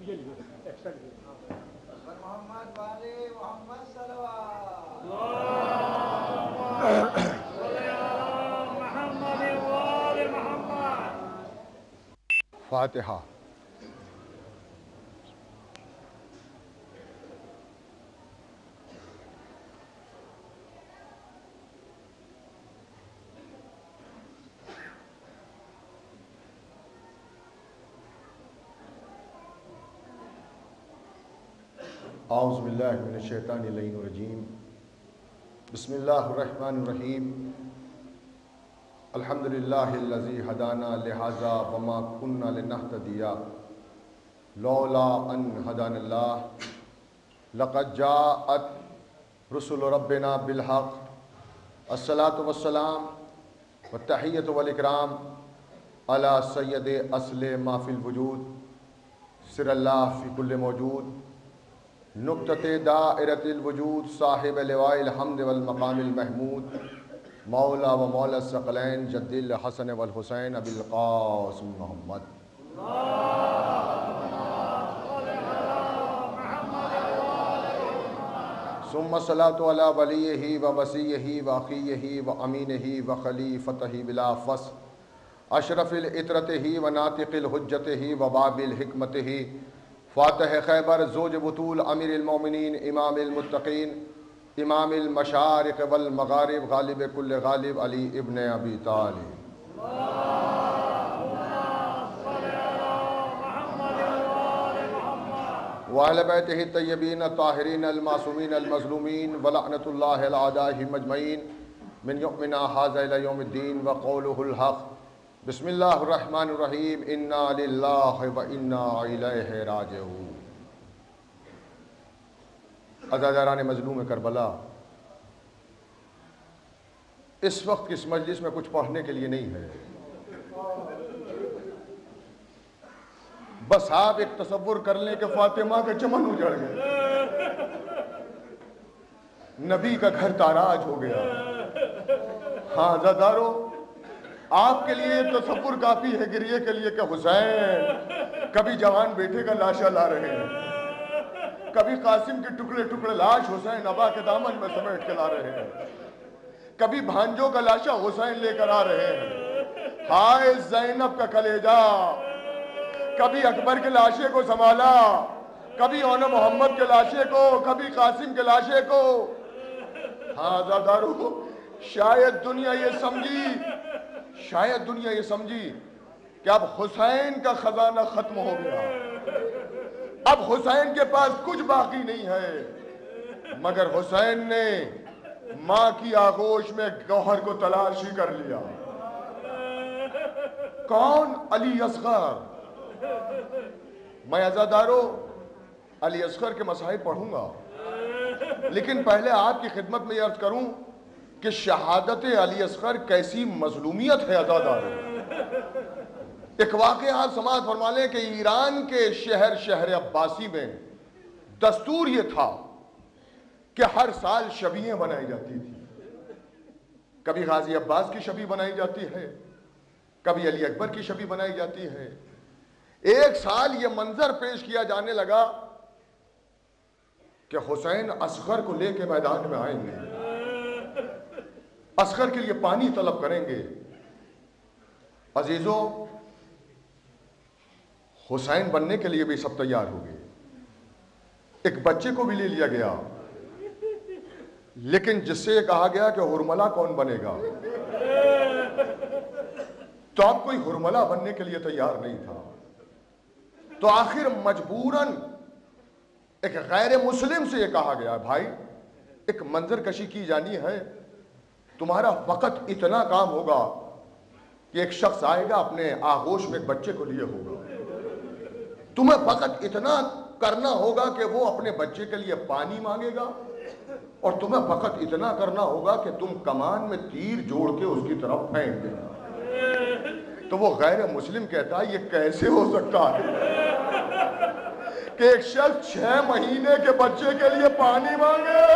محمد والے محمد صلوات فاتحہ۔ اعوذ باللہ من الشیطان اللعین الرجیم، بسم اللہ الرحمن الرحیم، الحمدللہ الذی ہدانا لہذا وما کننا لنہتدی لولا ان ہدانا اللہ، لقد جاءت رسل ربنا بالحق، الصلاة والسلام والتحیۃ والاکرام علی سید اصل ما فی الوجود، سر اللہ فی کل موجود، نقطۃ دائرۃ الوجود، صاحب لواء الحمد والمقام المحمود، مولا و مولا الثقلین جد الحسن والحسین ابی القاسم محمد۔ ثم الصلاة علی ولیہ و وصیہ و اخیہ و امینہ و خلیفتہ بلا فصل، اشرف العطرتہ و ناطق الحجتہ و باب الحکمتہ، فاتح خیبر زوج بطول امیر المومنین امام المتقین امام المشارق والمغارب غالب کل غالب علی ابن ابی طالب۔ وآل بیتہ الطیبین الطاہرین المعصومین المظلومین ولعنۃ اللہ علی اعدائہم اجمعین من یومنا ھذا الی یوم الدین وقولہ الحق۔ بسم اللہ الرحمن الرحیم، انا للہ و انا الیہ راجعون۔ عزاداران مظلوم کربلا، اس وقت اس مجلس میں کچھ پڑھنے کے لیے نہیں ہے، بس آپ ایک تصور کر لیں کہ فاطمہ کے چمن اجڑ گئے، نبی کا گھر تاراج ہو گیا۔ ہاں عزادارو، آپ کے لیے یہ تصور کافی ہے گریے کے لیے کہ حسین کبھی جوان بیٹے کا لاشا لا رہے ہیں، کبھی قاسم کے ٹکڑے ٹکڑے لاش حسین ابا کے دامن میں سمیٹ کے لا رہے ہیں، کبھی بھانجوں کا لاشا حسین لے کر آ رہے ہیں۔ ہائے زینب کا کلیجہ، کبھی اکبر کے لاشے کو سنبھالا، کبھی اون محمد کے لاشے کو، کبھی قاسم کے لاشے کو۔ ہاں عزادارو، شاید دنیا یہ سمجھی کہ اب حسین کا خزانہ ختم ہو گیا، اب حسین کے پاس کچھ باقی نہیں ہے، مگر حسین نے ماں کی آغوش میں گوہر کو تلاش ہی کر لیا۔ کون؟ علی اصغر۔ میں عزادارو علی اصغر کے مصائب پڑھوں گا، لیکن پہلے آپ کی خدمت میں یہ عرض کروں کہ شہادت علی اصغر کیسی مظلومیت ہے عزادارو۔ ایک واقعہ آپ سماعت فرما لیں کہ ایران کے شہر عباسی میں دستور یہ تھا کہ ہر سال شبیہیں بنائی جاتی تھی، کبھی غازی عباس کی شبیہ بنائی جاتی ہے، کبھی علی اکبر کی شبیہ بنائی جاتی ہے۔ ایک سال یہ منظر پیش کیا جانے لگا کہ حسین اصغر کو لے کے میدان میں آئیں گے، اصغر کے لیے پانی طلب کریں گے۔ عزیزو، حسین بننے کے لیے بھی سب تیار ہو گئے، ایک بچے کو بھی لے لیا گیا، لیکن جس سے یہ کہا گیا کہ ہرملہ کون بنے گا، تو اب کوئی ہرملہ بننے کے لیے تیار نہیں تھا، تو آخر مجبوراً ایک غیر مسلم سے یہ کہا گیا، بھائی ایک منظر کشی کی جانی ہے، تمہارا فقط اتنا کام ہوگا کہ ایک شخص آئے گا اپنے آغوش میں ایک بچے کو لیے ہوگا، تمہیں فقط اتنا کرنا ہوگا کہ وہ اپنے بچے کے لیے پانی مانگے گا، اور تمہیں فقط اتنا کرنا ہوگا کہ تم کمان میں تیر جوڑ کے اس کی طرف پھینک دینا۔ تو وہ غیر مسلم کہتا ہے یہ کیسے ہو سکتا ہے کہ ایک شخص 6 مہینے کے بچے کے لیے پانی مانگے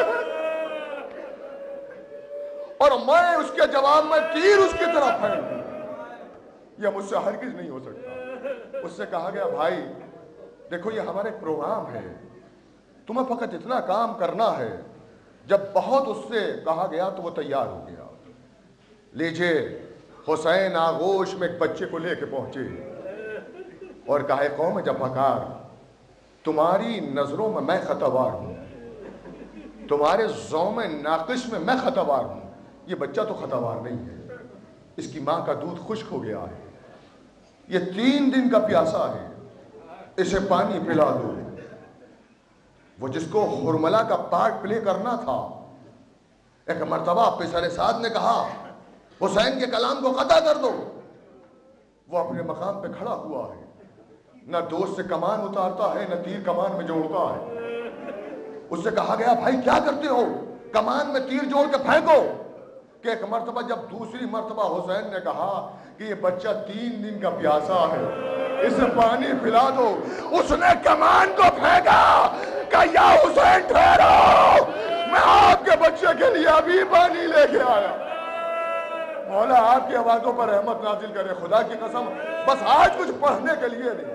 اور میں اس کے جواب میں تیر اس کی طرف پھینک دوں؟ یہ مجھ سے ہرگز نہیں ہو سکتا۔ اس سے کہا گیا بھائی دیکھو یہ ہمارا ایک پروگرام ہے، تمہیں فقط اتنا کام کرنا ہے، جب بہت اس سے کہا گیا تو وہ تیار ہو گیا۔ لیجئے حسین آغوش میں ایک بچے کو لے کے پہنچے اور کہا قوم جفاکار، تمہاری نظروں میں میں خطاوار ہوں، تمہارے ذوم ناقص میں میں خطاوار ہوں، یہ بچہ تو خطاوار نہیں ہے، اس کی ماں کا دودھ خشک ہو گیا ہے، یہ 3 دن کا پیاسا ہے، اسے پانی پلا دو۔ وہ جس کو حرملہ کا پارٹ پلے کرنا تھا، ایک مرتبہ پسر سعد نے کہا حسین کے کلام کو قطع کر دو، وہ اپنے مقام پہ کھڑا ہوا ہے، نہ دوست سے کمان اتارتا ہے نہ تیر کمان میں جوڑتا ہے۔ اس سے کہا گیا بھائی کیا کرتے ہو، کمان میں تیر جوڑ کے پھینکو، کہ ایک مرتبہ جب دوسری مرتبہ حسین نے کہا کہ یہ بچہ 3 دن کا پیاسا ہے، اسے پانی پلا دو، اس نے کمان کو پھینکا کہ یا حسین ٹھہرو، میں آپ کے بچے کے لیے ابھی پانی لے کے آیا۔ مولا آپ کی آوازوں پر رحمت نازل کرے، خدا کی قسم بس آج کچھ پڑھنے کے لیے نہیں۔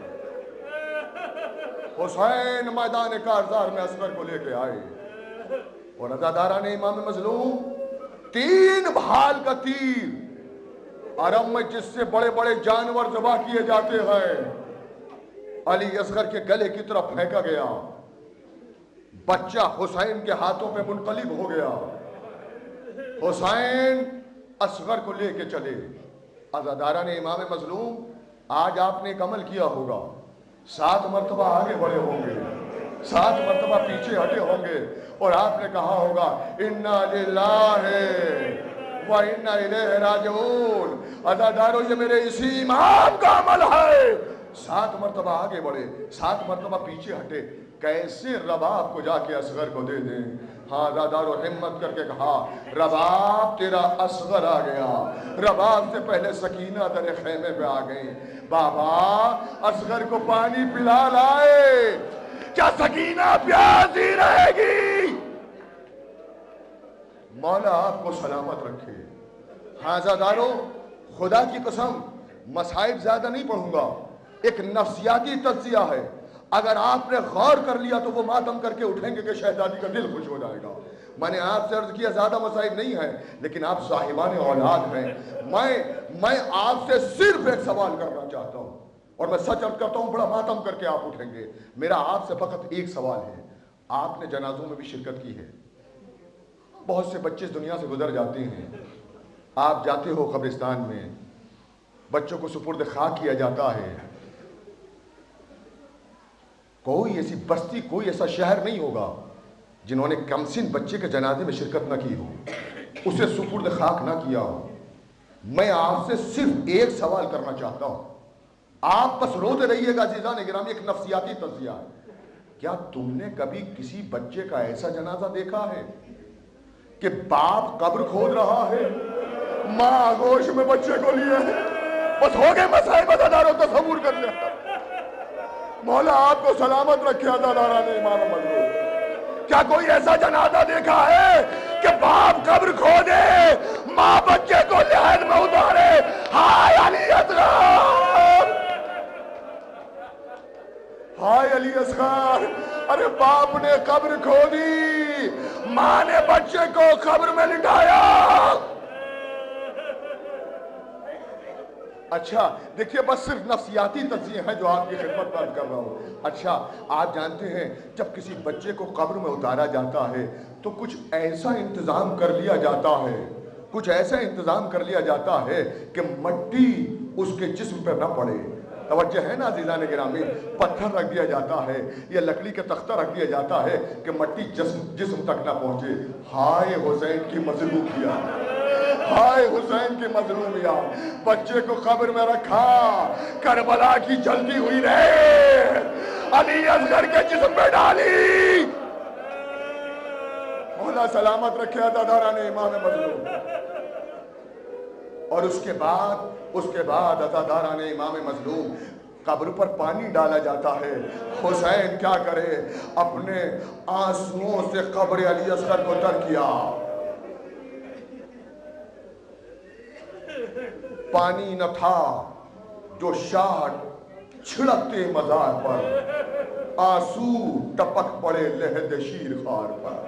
حسین میدان کارزار میں اصغر کو لے کے آئے اور عزاداران امام مظلوم 3 بھال کا تیر عرب میں جس سے بڑے بڑے جانور ذبح کیے جاتے ہیں علی اصغر کے گلے کی طرف پھینکا گیا، بچہ حسین کے ہاتھوں پہ منقلب ہو گیا۔ حسین اصغر کو لے کے چلے۔ عزاداران امام مظلوم آج آپ نے ایک عمل کیا ہوگا، 7 مرتبہ آگے بڑھے ہوں گے، 7 مرتبہ پیچھے ہٹے ہوں گے اور آپ نے کہا ہوگا اِنَّا لِلَّهِ وَإِنَّا إِلَيْهِ رَاجِعُونَ۔ عزادارو یہ میرے اسی امام کا عمل ہے۔ 7 مرتبہ آگے بڑھے، 7 مرتبہ پیچھے ہٹے، کیسے رباب کو جا کے اصغر کو دے دیں؟ ہاں عزادارو ہمت کر کے کہا رباب تیرا اصغر آ گیا، رباب سے پہلے سکینہ در خیمے پہ آ گئی۔ بابا اصغر کو پانی پلا لائے، کیا سکینہ پیاسی رہے گی؟ مولا آپ کو سلامت رکھے۔ ہاں عزادارو خدا کی قسم مصائب زیادہ نہیں پڑھوں گا، ایک نفسیاتی تجزیہ ہے، اگر آپ نے غور کر لیا تو وہ ماتم کر کے اٹھیں گے کہ شہزادی کا دل خوش ہو جائے گا۔ میں نے آپ سے عرض کیا زیادہ مصائب نہیں ہے، لیکن آپ صاحبان اولاد ہیں، میں آپ سے صرف ایک سوال کرنا چاہتا ہوں اور میں سچ عرض کرتا ہوں بڑا ماتم کر کے آپ اٹھیں گے۔ میرا آپ سے فقط ایک سوال ہے، آپ نے جنازوں میں بھی شرکت کی ہے، بہت سے بچے اس دنیا سے گزر جاتے ہیں، آپ جاتے ہو قبرستان میں، بچوں کو سپرد خاک کیا جاتا ہے، کوئی ایسی بستی کوئی ایسا شہر نہیں ہوگا جنہوں نے کم سن بچے کے جنازے میں شرکت نہ کی ہو، اسے سپرد خاک نہ کیا ہو۔ میں آپ سے صرف ایک سوال کرنا چاہتا ہوں، آپ بس روتے رہیے گا عزیزان گرامی، ایک نفسیاتی تجزیہ ہے، کیا تم نے کبھی کسی بچے کا ایسا جنازہ دیکھا ہے کہ باپ قبر کھود رہا ہے، ماں آغوش میں بچے کو لیے ہے؟ بس ہو گئے مسائب عزاداروں، تصور کر لیا۔ مولا آپ کو سلامت رکھے عزاداران امام مظلوم۔ کیا کوئی ایسا جنازہ دیکھا ہے کہ باپ قبر کھودے، ماں بچے کو لحد میں اتارے؟ ہائے علی اصغر، ہائے علی اصغر، ارے باپ نے قبر کھودی، ماں نے بچے کو قبر میں لٹایا۔ اچھا دیکھیے بس صرف نفسیاتی تجزیے ہیں جو آپ کی خدمت میں کر رہا ہوں۔ اچھا آپ جانتے ہیں جب کسی بچے کو قبر میں اتارا جاتا ہے تو کچھ ایسا انتظام کر لیا جاتا ہے، کچھ ایسا انتظام کر لیا جاتا ہے کہ مٹی اس کے جسم پہ نہ پڑے۔ توجہ ہے نا عزیزان گرامی، پتھر رکھ دیا جاتا ہے یا لکڑی کے تختہ رکھ دیا جاتا ہے کہ مٹی جسم تک نہ پہنچے۔ ہائے حسین کی مظلومیت، ہائے حسین کی مظلومیت، بچے کو قبر میں رکھا، کربلا کی جلتی ہوئی رہے، علی اصغر کے جسم پہ ڈالی۔ مولا سلامت رکھے عزاداران امام مظلوم۔ اور اس کے بعد عزاداران امام مظلوم قبر پر پانی ڈالا جاتا ہے۔ حسین کیا کرے، اپنے آنسوؤں سے قبر علی اصغر کو تر کیا۔ پانی نہ تھا، جو شاٹ چھڑکتے مزار پر، آنسو ٹپک پڑے لہد شیر خار پر۔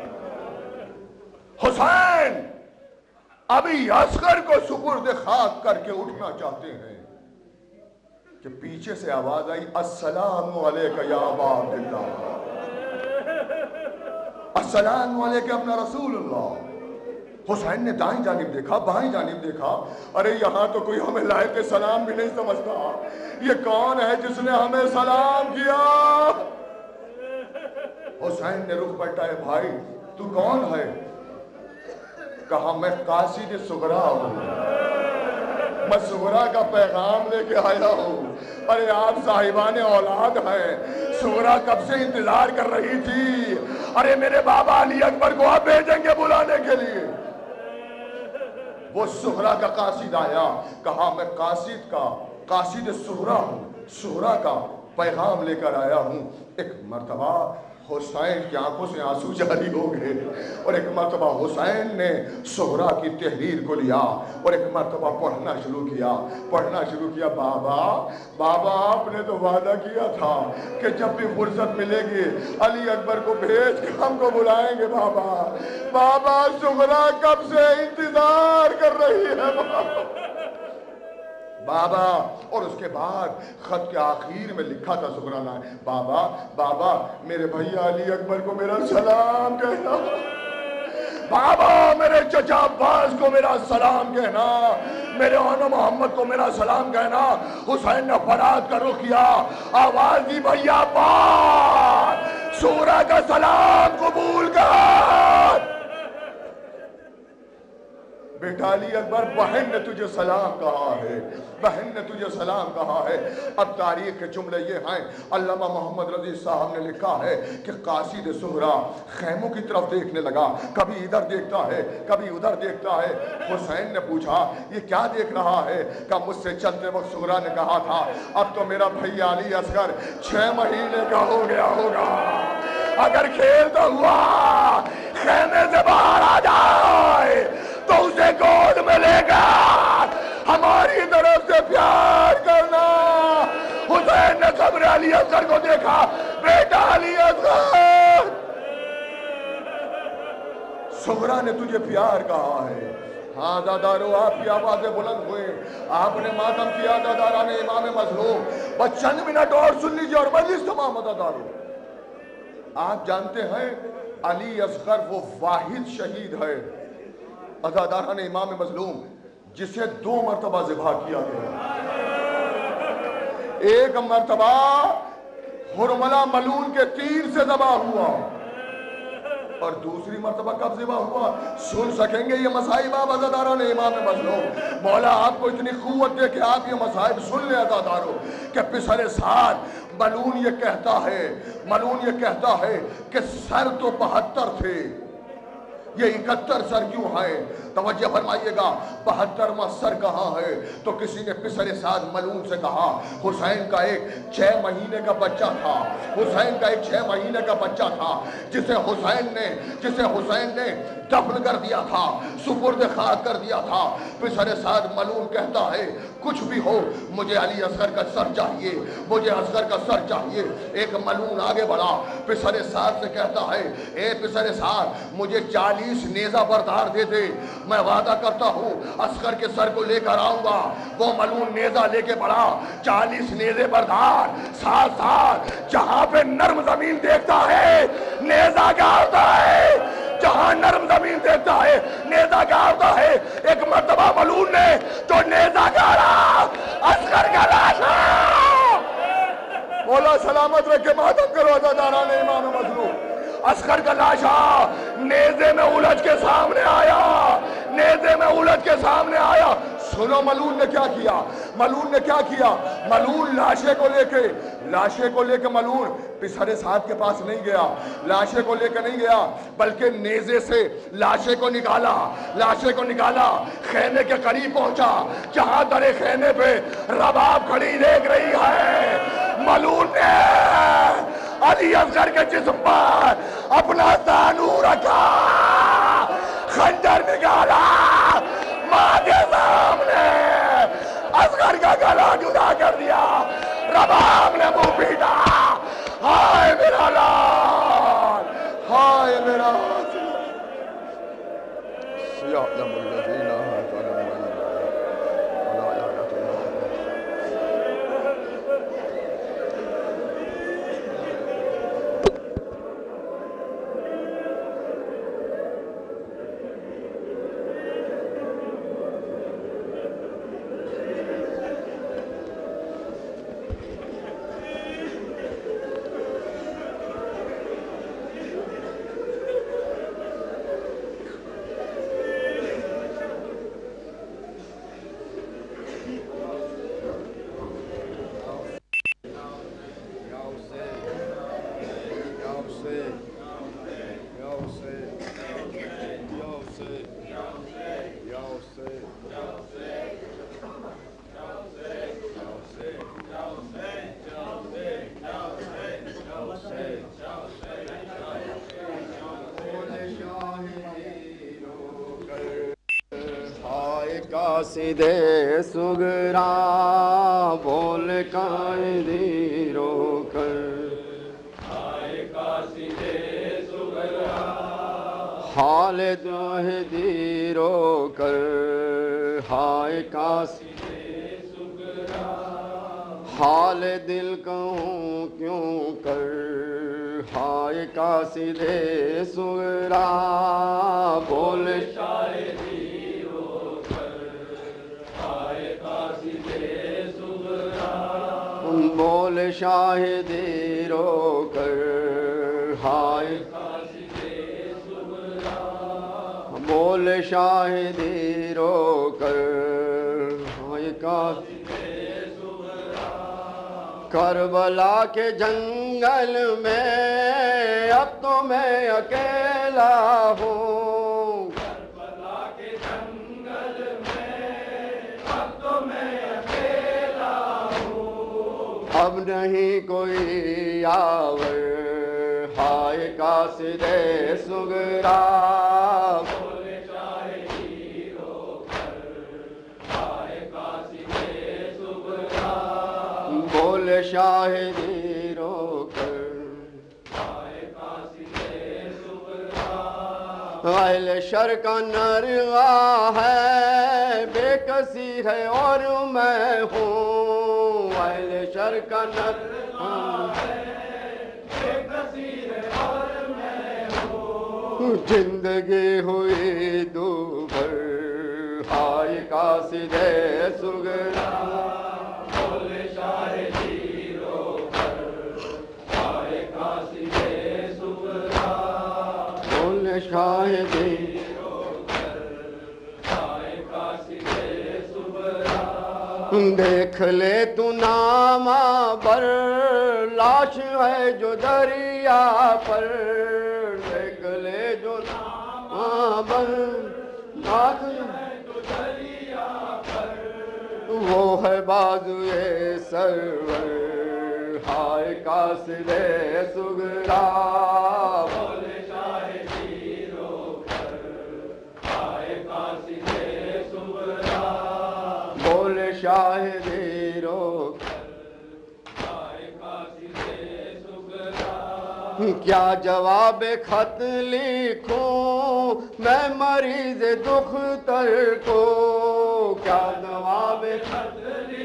حسین ابھی اصغر کو سپرد خاک کر کے اٹھنا چاہتے ہیں کہ پیچھے سے آواز آئی، السلام علیکہ یا ابا عبداللہ، السلام علیکہ ابن رسول اللہ۔ حسین نے دائیں جانب دیکھا، بائیں جانب دیکھا، ارے یہاں تو کوئی ہمیں لائق سلام بھی نہیں سمجھتا، یہ کون ہے جس نے ہمیں سلام کیا؟ حسین نے رخ پلٹائے، بھائی تو کون ہے؟ کہا میں قاصد صغرا ہوں، میں صغرا کا پیغام لے کے آیا ہوں۔ ارے آپ صاحبان اولاد ہیں، صغرا کب سے انتظار کر رہی تھی، ارے میرے بابا علی اکبر کو آپ بھیجیں گے بلانے کے لیے۔ وہ صغرا کا قاصد آیا، کہا میں قاصد صغرا ہوں، صغرا کا پیغام لے کر آیا ہوں۔ ایک مرتبہ حسین کی آنکھوں سے آنسو جاری ہو گئے، اور ایک مرتبہ حسین نے صغرا کی تحریر کو لیا اور ایک مرتبہ پڑھنا شروع کیا، بابا آپ نے تو وعدہ کیا تھا کہ جب بھی فرصت ملے گی علی اکبر کو بھیج کے ہم کو بلائیں گے۔ بابا صغرا کب سے انتظار کر رہی ہے بابا۔ اور اس کے بعد خط کے آخر میں لکھا تھا صغرا نے، بابا میرے بھیا علی اکبر کو میرا سلام کہنا، بابا میرے چچا عباس کو میرا سلام کہنا، میرے آنا محمد کو میرا سلام کہنا۔ حسین نے فریاد کا رخ کیا، آواز دی، بھیا عباس صغرا کا سلام قبول کر۔ بیٹا علی اکبر، بہن نے تجھے سلام کہا ہے، بہن نے تجھے سلام کہا ہے۔ اب تاریخ کے جملے یہ ہیں، علامہ محمد رضی صاحب نے لکھا ہے کہ قاصد صغرا خیموں کی طرف دیکھنے لگا، کبھی ادھر دیکھتا ہے کبھی ادھر دیکھتا ہے۔ حسین نے پوچھا یہ کیا دیکھ رہا ہے؟ کہ مجھ سے چلتے وقت صغرا نے کہا تھا اب تو میرا بھیا علی اصغر 6 مہینے کا ہو گیا ہوگا، اگر کھیلتا ہوا خیمے سے باہر آ جائے تو اسے گود میں لے کر ہماری طرف سے پیار کرنا۔ حسین نے قبر علی اصغر کو دیکھا، بیٹا علی اصغر صغرا نے تجھے پیار کہا ہے۔ ہاں دادارو، آپ کی آوازیں بلند ہوئے، آپ نے ماتم کیا داداران امام مظلوم۔ بس چند منٹ اور سن لیجیے اور مجلس تمام دادارو۔ آپ جانتے ہیں علی اصغر وہ واحد شہید ہے عزاداران امام مظلوم جسے 2 مرتبہ ذبح کیا گیا۔ ایک مرتبہ حرملہ ملعون کے تیر سے ذبح ہوا، اور دوسری مرتبہ کب ذبح ہوا؟ سن سکیں گے یہ مصائب آپ عزاداران امام مظلوم؟ مولا آپ کو اتنی قوت دے کہ آپ یہ مصائب سن لیں عزاداروں، کہ پسر سعد ملعون یہ کہتا ہے کہ سر تو 72 تھے، یہ 71 سر کیوں ہیں؟ توجہ فرمائیے گا، 72واں سر کہاں ہے؟ تو کسی نے پسر سعد ملعون سے کہا حسین کا ایک 6 مہینے کا بچہ تھا، حسین کا ایک 6 مہینے کا بچہ تھا جسے حسین نے دفن کر دیا تھا، سپرد خاک کر دیا تھا۔ پسر سعد ملعون کہتا ہے کچھ بھی ہو مجھے علی اصغر کا سر چاہیے، مجھے اصغر کا سر چاہیے۔ ایک ملعون آگے بڑھا، پسر سعد سے کہتا ہے اے پسر سعد مجھے 40 نیزہ بردار دے دے، میں وعدہ کرتا ہوں اصغر کے سر کو لے کر آؤں گا۔ وہ ملعون نیزہ لے کے بڑھا، 40 نیزے بردار، ساتھ جہاں پہ نرم زمین دیکھتا ہے نیزہ گاڑتا ہے، جہاں نرم زمین دیکھتا ہے نیزہ گاڑتا ہے۔ ایک مرتبہ ملعون نے جو نیزہ گاڑا اصغر کا لاشا، مولا سلامت رکھے، ماتم کرو عزاداران امام مظلوم۔ اصغر کا لاشا نیزے میں الجھ کے سامنے آیا، سنو ملعون نے کیا کیا؟ ملعون لاشے کو لے کے ملعون پسر سعد کے پاس نہیں گیا، لاشے کو لے کے نہیں گیا، بلکہ نیزے سے لاشے کو نکالا، خیمے کے قریب پہنچا، جہاں در خیمے پہ رباب کھڑی دیکھ رہی ہے۔ ملعون نے علی اصغر کے جسم پر اپنا زانو رکھا، خنجر نکالا، ماں کے سامنے اصغر کا گلا جدا کر دیا۔ رباب نے منہ پیٹا، ہائے میرا لال، ہائے میرا سیعلم الذین ظلموا ولا لعنت اللہ۔ قاصدِ سغرا بول قائدی رو کر، ہائے قاصدِ سغرا حال جوہدی رو کر، ہائے قاصدِ سغرا حال دل کہوں کیوں کر، ہائے قاصدِ سغرا بول شاہدی بول شاہدی رو کر، ہائے بول شاہدی رو کر، ہائے کربلا کے جنگل میں اب تو میں اکیلا ہوں، کربلا کے جنگل میں اب تو میں اکیلا ہوں، اب نہیں کوئی یاور، ہائے قاصدِ سغرا بول شاہدی رو کر، ہائے قاصدِ سغرا بول شاہدی رو کر، ہائے قاصدِ سغرا اہل شر کا نرغہ ہے، بے کسی ہے اور میں ہوں، اہل شر کا نرغہ ہے، بے کسی ہے اور میں ہوں، زندگی ہوئی دوبھر، ہائے قاصدِ سغرا بول شاہدی رو کر، ہائے قاصدِ سغرا بول شاہدی رو کر، ہائے قاصدِ سغرا دیکھ لے تو نامہ بر لاش ہے جو دریا پر، دیکھ لے جو نامہ بر لاش ہے جو دریا پر، وہ ہے بازوئے سرور، ہائے قاصدِ سغرا بول شاہدی رو کر، ہائے قاصدِ سغرا بول شاہدی رو کر، ہائے قاصدِ سغرا کیا جواب خط لکھوں میں مریض دختر کو، کیا جواب خط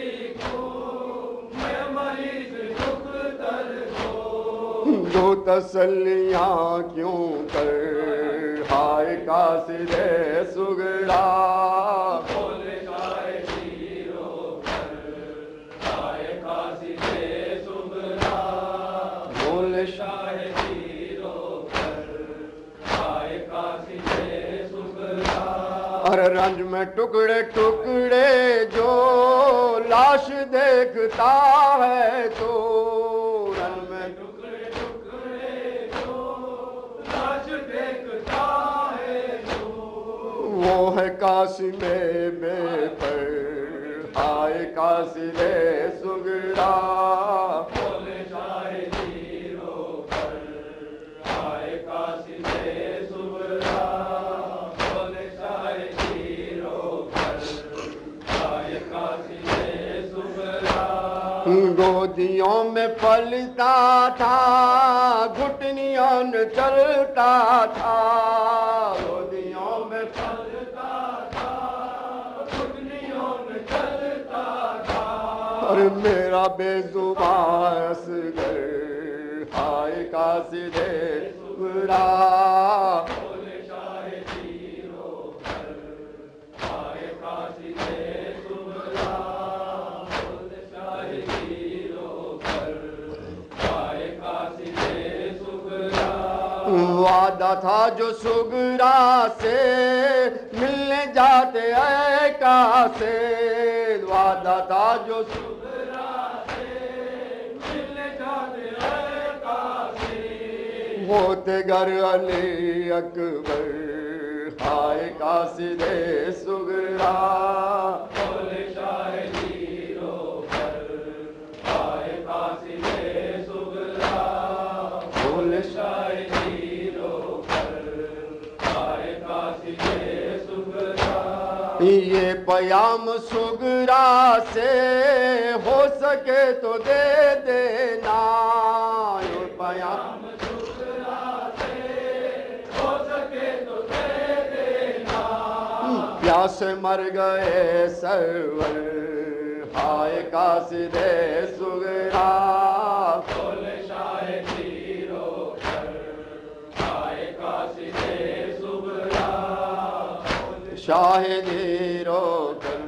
لکھوں میں مریض دختر کو، دو تسلیاں کیوں کر، ہائے قاصدِ سغرا بول شاہدی رو کر، ہائے قاصدِ سغرا بول شاہدی رو کر، ہائے قاصدِ سغرا اور رنج میں ٹکڑے ٹکڑے جو لاش دیکھتا ہے تو، رنج میں ٹکڑے ٹکڑے جو لاش دیکھتا ہے تو، وہ ہے قاسم بے پر، ہائے قاصدِ سغرا بول شاہدی رو کر، ہائے قاصدِ سغرا بول شاہدی رو کر، ہائے قاصدِ سغرا گودیوں میں پلتا تھا گھٹنیوں میں چلتا تھا گودیوں میں پلتا تھا گھٹنیوں میں چلتا تھا اور میرا بے زبان اصغر ہائے قاصد صغریٰ وعدہ تھا جو صغریٰ سے ملنے جاتے اے قاصد وعدہ تھا جو صغریٰ سے ملنے جاتے اے قاصد ہوتے گر علی اکبر ہائے قاصد صغریٰ بولے شاہ زیرو پر ہائے قاصد صغریٰ بولے شاہ یہ پیام صغریٰ سے ہو سکے تو دے دینا یہ پیام صغریٰ سے ہو سکے تو دے دینا پیاسے مر گئے سرور ہائے قاصد صغریٰ بولے شاہ زیرو پر ہائے قاصد شاہدی رو کر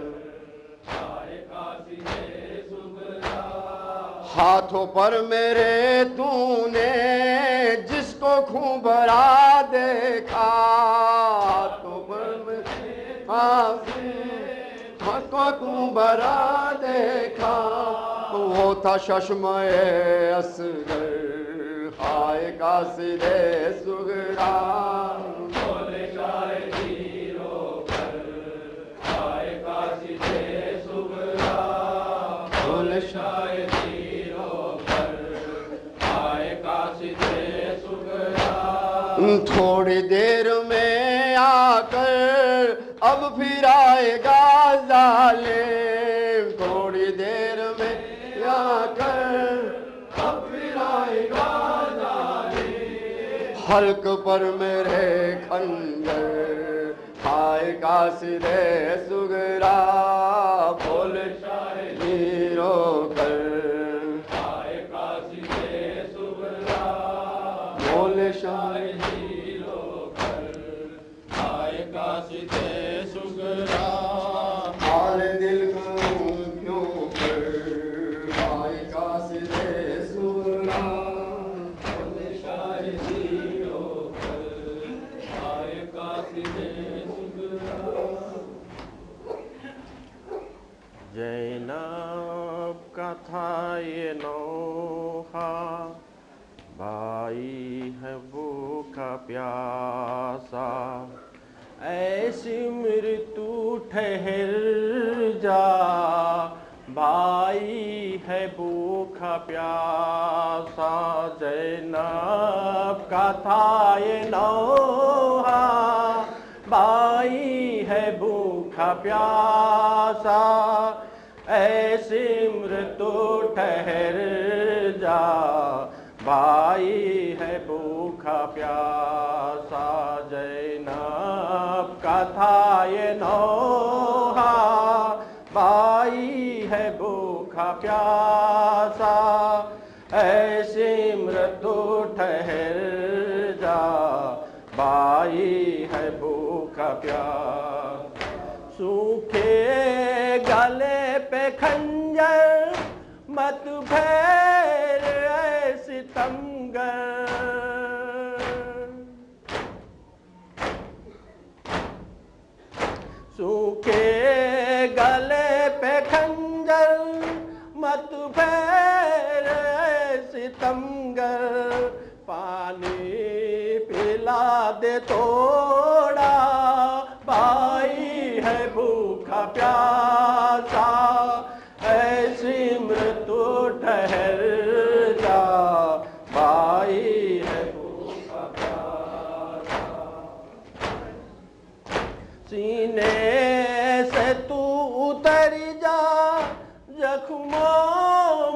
ہاتھوں پر میرے تو نے جس کو خون بھرا دیکھا ہاتھوں پر میرے ہاتھوں کو خون بھرا دیکھا وہ تھا چشمہ اصغر ہائے قاصد صغریٰ بولے شاہ تھوڑی دیر میں آ کر اب پھر آئے گا ظالم تھوڑی دیر میں آ کر اب پھر آئے گا ظالم حلق پر میرے خنجر ہائے قاصد صغریٰ بولے شاہ زیرو کر ہائے قاصد صغریٰ بولے شاہ زیرو کر ہائے قاصد صغریٰ حال دل کو کیوں کر ہائے قاصد صغریٰ بولے شاہ زیرو کر ہائے قاصد زینب کا تھا یہ نوحہ بھائی ہے بھوکا پیاسا اے سمر تو ٹھہر جا بھائی ہے بھوکا پیاسا زینب کا تھا یہ نوحہ بھائی ہے بھوکا پیاسا اے سمر تو ٹھہر جا بھائی ہے بھوکا پیاسا زینب کا تھا یہ نوحہ بھائی ہے بھوکا پیاسا اے سمر تو ٹھہر جا بھائی ہے بھوکا پیاسا سوکھے گلے پہ خنجر مت پھیر اے ستمگر سوکھے گلے پہ خنجر مت پھیر اے ستمگر پانی پلا دے توڑا بھائی ہے بھوکا پیاسا اے سمر تو ٹھہر جا بھائی ہے بھوکا پیاسا سینے سے تو اتر جا زخموں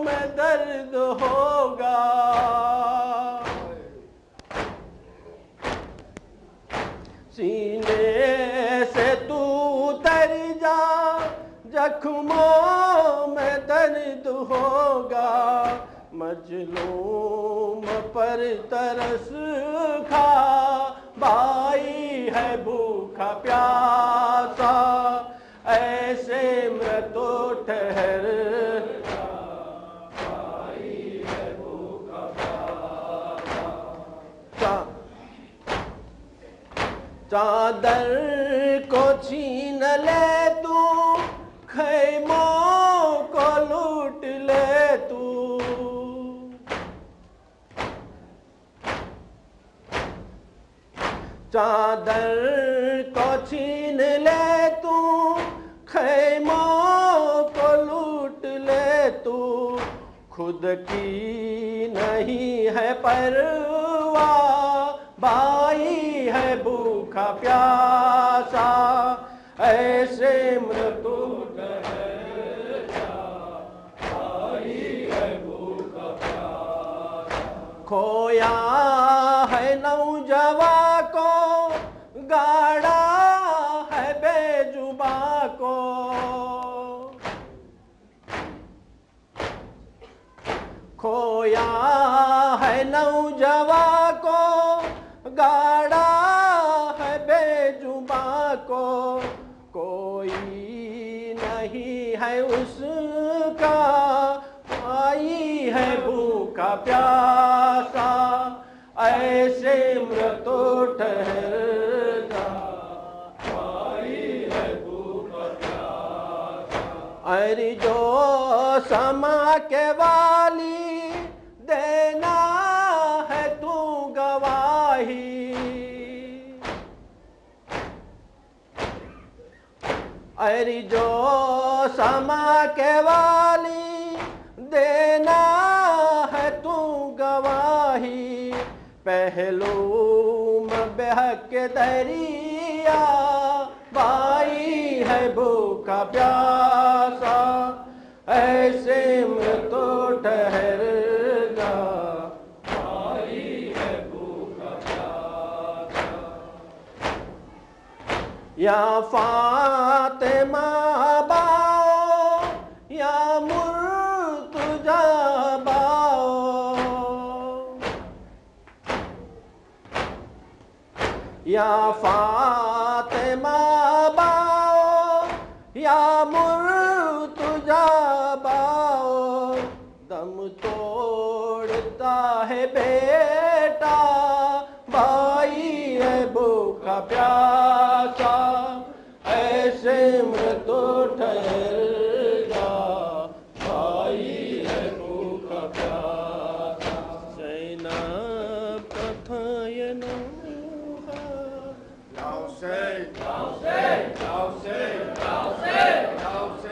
درد ہوگا، سینے سے تو اتر جا زخموں میں درد ہوگا، مظلوم پر ترس کھا، بھائی ہے بھوکا پیاسا، ایسے مرتو ٹھہر جا، بھائی ہے بھوکا پیاسا، چادر کو چھین لے تو، خیموں کو لوٹ لے تو، چادر کو چھین لے تو، خیموں کو لوٹ لے تو، خود کی نہیں ہے پرواہ، بھائی ہے بھوکا پیاسا، ایسے مرتو ٹھہر جا، بھائی ہے بھوکا پیاسا، کھویا ہے نوجواں کو، گاڑا ہے بے زباں کو، کھویا ہے نوجواں کو، گاڑا ہے بے زباں کو، کوئی نہیں ہے اس کا، آئی ہے بھوکا پیاسا، ایسے مرتو ٹھہر جا، آئی ہے بھوکا پیاسا، ارے جو سما کے والی دینا ہے تو گواہی، ارے جو سما کے والی دینا ہے تو گواہی، پہلو میں بہک دریا، بھائی ہے بھوکا پیاسا، ایسے مرتو ٹھہر جا، بھائی ہے بھوکا پیاسا، یا فاطمہ باؤ، یا مرتضیٰ باؤ، یا فاطمہ باؤ، یا مرتضیٰ باؤ، دم توڑتا ہے بیٹا، بھائی ہے بھوکا پیاسا، ایسے مرتو ٹھہر جا، بھائی ہے بھوکا پیاسا، زینب کا تھا یہ نوحہ، لاؤ سے لاؤ سے لاؤ سے لاؤ سے لاؤ سے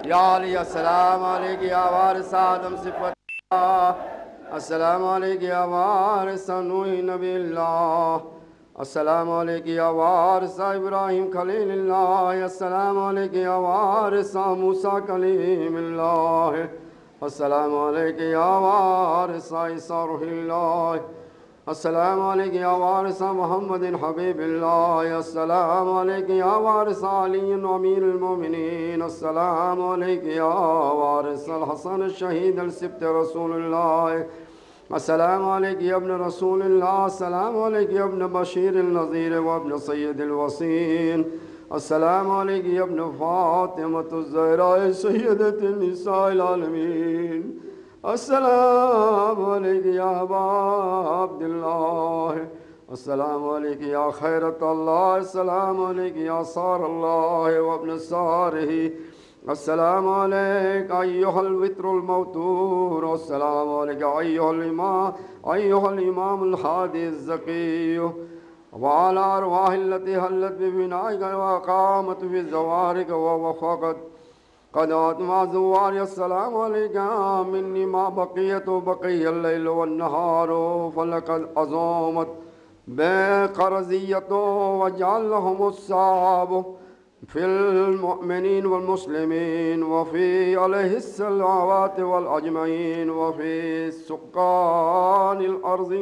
یا علی السلام علیک یا وارث آدم صفت اللہ، السلام علیک یا وارث نوح نبی اللہ، السلام علیک یا وارث ابراہیم خلیل اللہ، السلام علیک یا وارث موسیٰ کلیم اللہ، السلام علیک یا وارث عیسیٰ روح اللہ، السلام علیک یا وارث محمد حبیب اللہ، السلام علیک یا وارث علی امیر المومنین، السلام علیک یا وارث الحسن الشہید السبط رسول اللہ، السلام علیک یا ابن رسول اللہ، السلام علیک یا ابن بشیر النذیر و ابن سید الوسین، السلام علیک یا ابن فاطمۃ الزہراء سیدۃ النساء العالمین، السلام علیک یا ابا عبداللہ، السلام علیک یا خیرت اللہ، السلام علیک یا صار اللہ و ابن صارہ، السلام علیک ایہا الوتر الموتور، السلام علیک ایہا الامام الحادی الزکی، وعلى ارواح التي حلت ببنائك وقامت في زوارك ووفقت قدوات مع زوار، السلام عليك مني ما بقيت بقي الليل والنهار، فلقد أزومت بقرزية وجعل لهم الصعب في المؤمنين والمسلمين وفي عليه السلوات والأجمعين وفي سكان الأرض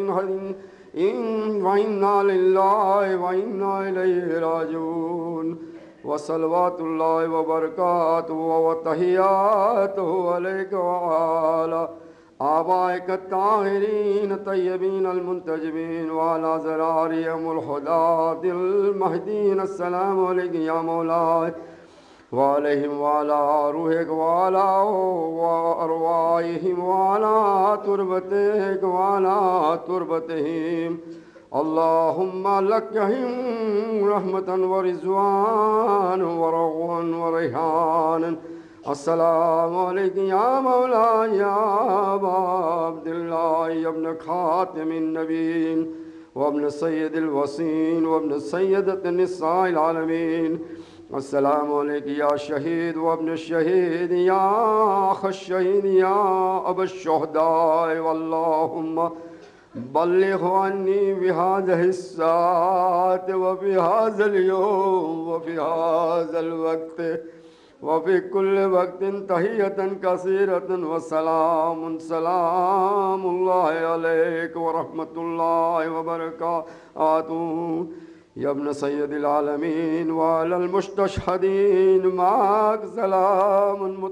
وإنا لله وإنا إليه راجعون، وصلوات الله وبركاته وتحياته عليك وعلى آبائك الطاهرين الطيبين المنتجبين وعلى ذراريهم الهداة المهديين، السلام عليك يا مولاي وعليهم وعلى روحك وعلى أرواحهم وعلى تربتك وعلى تربتهم، اللهم لك هم رحمة ورزوان ورغوان وريحان، السلام عليك يا مولاي يا أبا عبد الله يا ابن خاتم النبيين وابن سيد الوصين وابن سيدة النساء العالمين، السلام عليك يا شهيد وابن الشهيد يا أخ الشهيد يا أبا الشهداء، واللهم بلغ عني بهذه الساعة وفي هذا اليوم وفي هذا الوقت وفي كل وقت تحية كثيرة وسلام، سلام الله عليك ورحمة الله وبركاته يا ابن سيد العالمين، وعلى المستشهدين معك سلام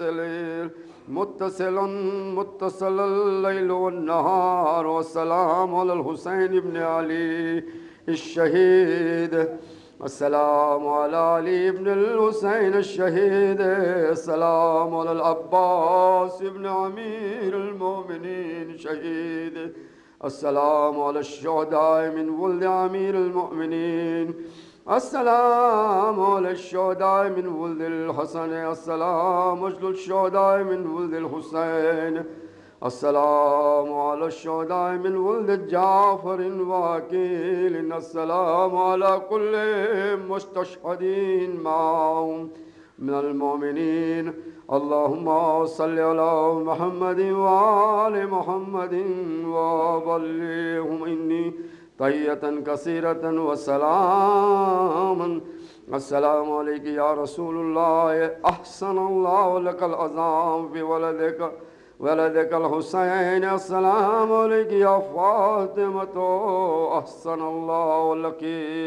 متصل الليل والنهار، والسلام على الحسين بن علي الشهيد، السلام على علي بن الحسين الشهيد، السلام على العباس بن أمير المؤمنين شهيد، السلام على الشهداء من ولد أمير المؤمنين، السلام على الشهداء من ولد الحسن، السلام على الشهداء من ولد الحسين، السلام على الشهداء من ولد جعفر وعقيل، السلام على كل مستشهدين معهم من المؤمنين، اللهم صل على محمد وآل محمد وبلغهم إني تحية كثيرة وسلاما، السلام عليك يا رسول الله، أحسن الله لك العظام في ولدك الحسين، السلام عليك يا فاطمة، أحسن الله لك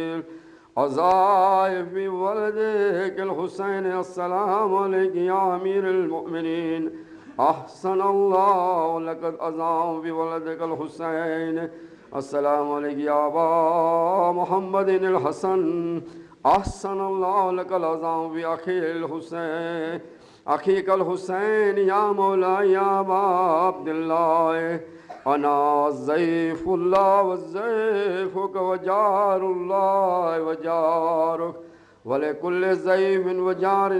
عزائي في ولدك الحسين، السلام عليك يا أمير المؤمنين، أحسن الله لك العظام في ولدك الحسين، السلام عليك يا أبا محمد الحسن، أحسن الله لك العظام في أخيك الحسين، يا مولاي يا أبا عبد الله، أنا ضيف الله وضيفك وجار الله وجارك، ولكل ضيف وجار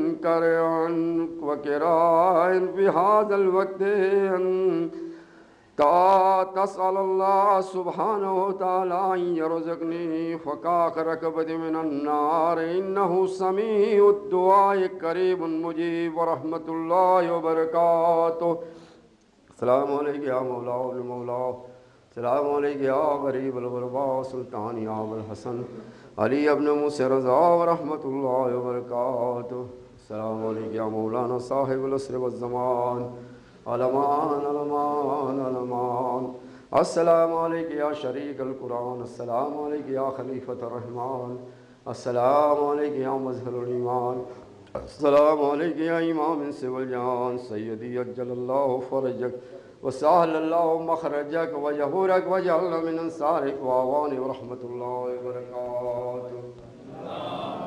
كرع وكراع في هذا الوقت تسأل الله سبحانه وتعالى أن يرزقني فكاك ركبة من النار إنه سميع الدعاء قريب مجيب ورحمة الله وبركاته. السلام عليك يا مولا ابن مولا، السلام عليك يا غريب الغرباء سلطان يا أبو الحسن علي ابن موسى رضا ورحمة الله وبركاته. السلام عليك يا مولانا صاحب العصر والزمان علمان علمان علمان. السلام عليك يا شريك القرآن، السلام عليك يا خليفة الرحمن، السلام عليك يا مظهر الإيمان، السلام عليك يا إمام سوى الجهان. سيدي أجل الله فرجك وسهل الله مخرجك وجهورك وجعلنا من أنصارك وأعوانك ورحمة الله وبركاته.